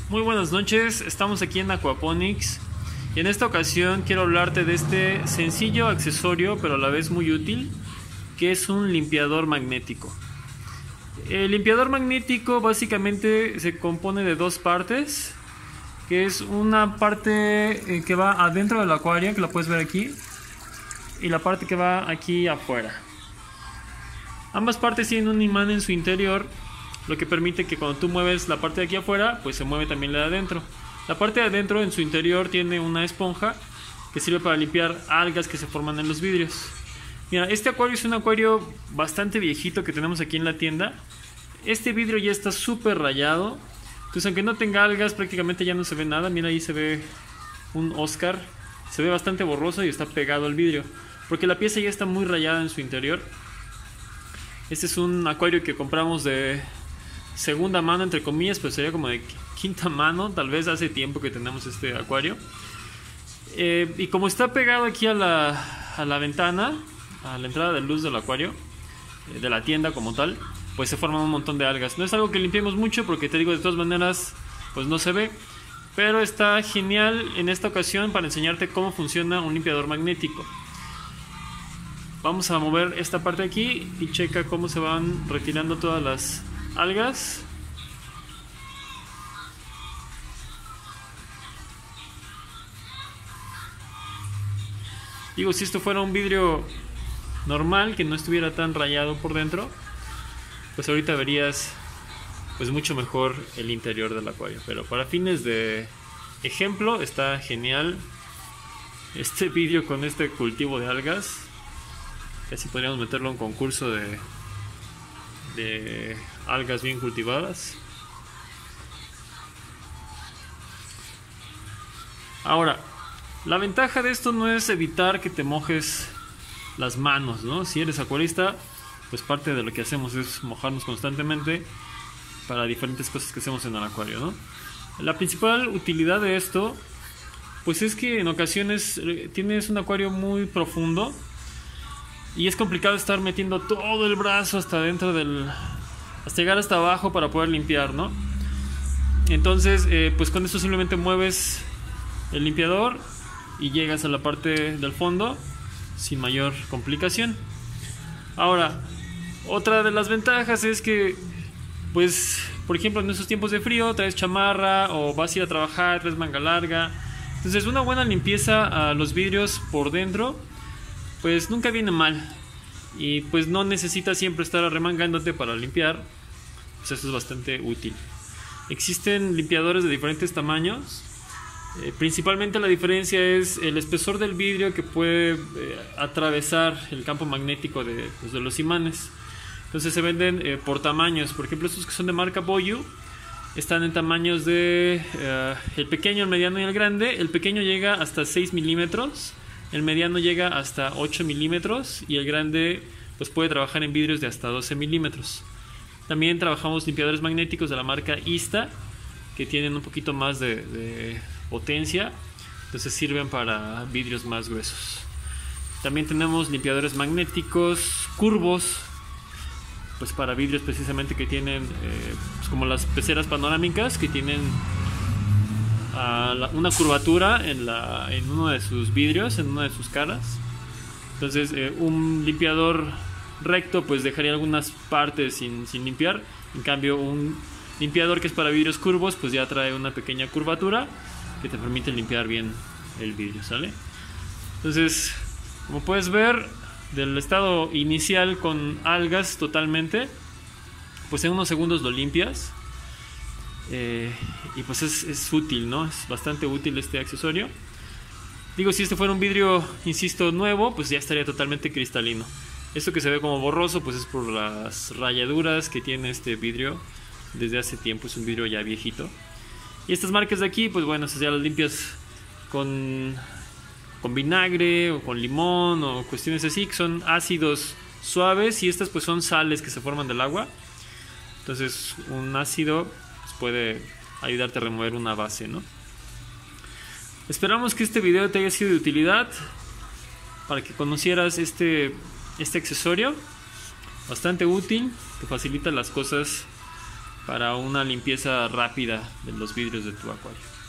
Muy buenas noches, estamos aquí en Aquaponics y en esta ocasión quiero hablarte de este sencillo accesorio pero a la vez muy útil, que es un limpiador magnético. El limpiador magnético básicamente se compone de dos partes, que es una parte que va adentro del acuario, que la puedes ver aquí, y la parte que va aquí afuera. Ambas partes tienen un imán en su interior, lo que permite que cuando tú mueves la parte de aquí afuera, pues se mueve también la de adentro. La parte de adentro en su interior tiene una esponja que sirve para limpiar algas que se forman en los vidrios. Mira, este acuario es un acuario bastante viejito que tenemos aquí en la tienda. Este vidrio ya está súper rayado, entonces aunque no tenga algas prácticamente ya no se ve nada. Mira, ahí se ve un Oscar, se ve bastante borroso y está pegado al vidrio, porque la pieza ya está muy rayada en su interior. Este es un acuario que compramos de segunda mano, entre comillas, pero sería como de quinta mano, tal vez hace tiempo que tenemos este acuario. Y como está pegado aquí a la ventana, a la entrada de luz del acuario, de la tienda como tal, pues se forman un montón de algas. No es algo que limpiemos mucho porque te digo, de todas maneras, pues no se ve, pero está genial en esta ocasión para enseñarte cómo funciona un limpiador magnético. Vamos a mover esta parte aquí y checa cómo se van retirando todas las algas. Digo, si esto fuera un vidrio normal, que no estuviera tan rayado por dentro, pues ahorita verías pues mucho mejor el interior del acuario. Pero para fines de ejemplo está genial este vidrio con este cultivo de algas. Casi podríamos meterlo en un concurso de algas bien cultivadas. Ahora, la ventaja de esto no es evitar que te mojes las manos, ¿no? Si eres acuarista, pues parte de lo que hacemos es mojarnos constantemente para diferentes cosas que hacemos en el acuario, ¿no? La principal utilidad de esto, pues es que en ocasiones tienes un acuario muy profundo y es complicado estar metiendo todo el brazo hasta dentro hasta llegar hasta abajo para poder limpiar, ¿no? Entonces, pues con esto simplemente mueves el limpiador y llegas a la parte del fondo sin mayor complicación. Ahora, otra de las ventajas es que, pues, por ejemplo, en esos tiempos de frío traes chamarra o vas a ir a trabajar, traes manga larga. Entonces, una buena limpieza a los vidrios por dentro, pues nunca viene mal. Y pues no necesitas siempre estar arremangándote para limpiar. Pues esto es bastante útil. Existen limpiadores de diferentes tamaños. Principalmente la diferencia es el espesor del vidrio que puede atravesar el campo magnético de los imanes. Entonces se venden por tamaños. Por ejemplo, estos que son de marca Boyu están en tamaños de el pequeño, el mediano y el grande. El pequeño llega hasta 6 milímetros, el mediano llega hasta 8 milímetros y el grande pues puede trabajar en vidrios de hasta 12 milímetros. También trabajamos limpiadores magnéticos de la marca Ista, que tienen un poquito más de potencia, entonces sirven para vidrios más gruesos. También tenemos limpiadores magnéticos curvos, pues para vidrios precisamente que tienen pues como las peceras panorámicas, que tienen una curvatura en uno de sus vidrios, en una de sus caras. Entonces un limpiador recto pues dejaría algunas partes sin limpiar. En cambio, un limpiador que es para vidrios curvos pues ya trae una pequeña curvatura que te permite limpiar bien el vidrio, ¿sale? Entonces, como puedes ver, del estado inicial con algas totalmente, pues en unos segundos lo limpias. Y pues es útil, ¿no? Es bastante útil este accesorio. Digo, si este fuera un vidrio, insisto, nuevo, pues ya estaría totalmente cristalino. Esto que se ve como borroso, pues es por las rayaduras que tiene este vidrio desde hace tiempo. Es un vidrio ya viejito. Y estas marcas de aquí, pues bueno, ya las limpias con vinagre o con limón o cuestiones así, que son ácidos suaves, y estas pues son sales que se forman del agua. Entonces un ácido pues puede ayudarte a remover una base, ¿no? Esperamos que este video te haya sido de utilidad para que conocieras este accesorio bastante útil, que facilita las cosas para una limpieza rápida de los vidrios de tu acuario.